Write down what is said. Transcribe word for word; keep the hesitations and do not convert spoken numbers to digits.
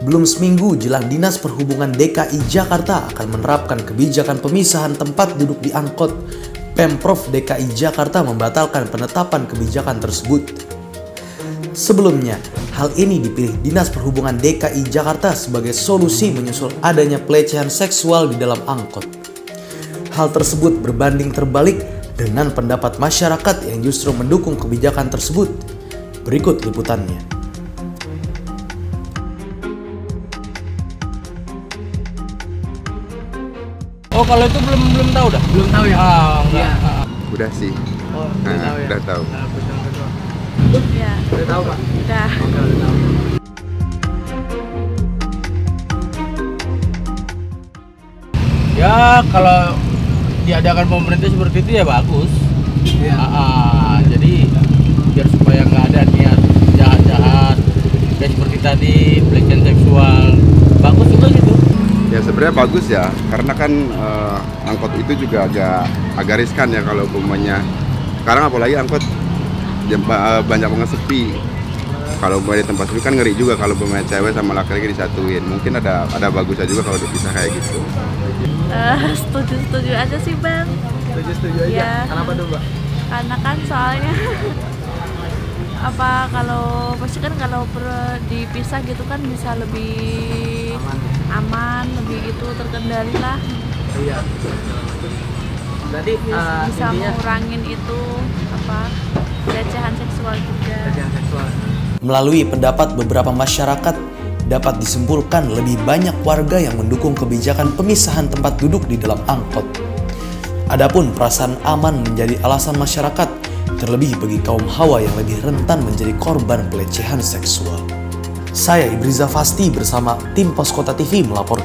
Belum seminggu jelang Dinas Perhubungan D K I Jakarta akan menerapkan kebijakan pemisahan tempat duduk di angkot, Pemprov D K I Jakarta membatalkan penetapan kebijakan tersebut. Sebelumnya, hal ini dipilih Dinas Perhubungan D K I Jakarta sebagai solusi menyusul adanya pelecehan seksual di dalam angkot. Hal tersebut berbanding terbalik dengan pendapat masyarakat yang justru mendukung kebijakan tersebut. Berikut liputannya. Oh, kalau itu belum belum tahu dah. Belum tahu ya? Ah, enggak. Iya. Ah. Udah sih. Oh, udah Nah, tahu ya? udah tahu. Nah, betul, betul. Ya, Udah tahu, Pak? udah. Oke, udah tahu. Ya, kalau diadakan pemerintah seperti itu ya bagus. Iya. Ah, ah, jadi biar supaya nggak ada niat jahat-jahat kayak seperti tadi pelecehan seksual. Bagus juga gitu. Ya sebenarnya bagus ya, karena kan eh, angkot itu juga agak agak riskan ya kalau umpamanya. Sekarang apalagi angkot jam, eh, banyak banget sepi. Kalau umpamanya di tempat sepi kan ngeri juga kalau umpamanya cewek sama laki-laki disatuin. Mungkin ada ada bagusnya juga kalau dipisah kayak gitu. Eh, setuju-setuju aja sih, Bang. Setuju-setuju aja? Iya. Kenapa tuh, Mbak? Karena kan soalnya apa kalau pasti kan kalau per- dipisah gitu kan bisa lebih Aman. aman, lebih gitu terkendali lah. Iya. Berarti Bisa, eh, bisa intinya mengurangin itu apa pelecehan seksual juga. pelecehan seksual. Melalui pendapat beberapa masyarakat, dapat disimpulkan lebih banyak warga yang mendukung kebijakan pemisahan tempat duduk di dalam angkot. Adapun perasaan aman menjadi alasan masyarakat, terlebih bagi kaum hawa yang lebih rentan menjadi korban pelecehan seksual. Saya Ibriza Fasti bersama tim Pos Kota T V melaporkan.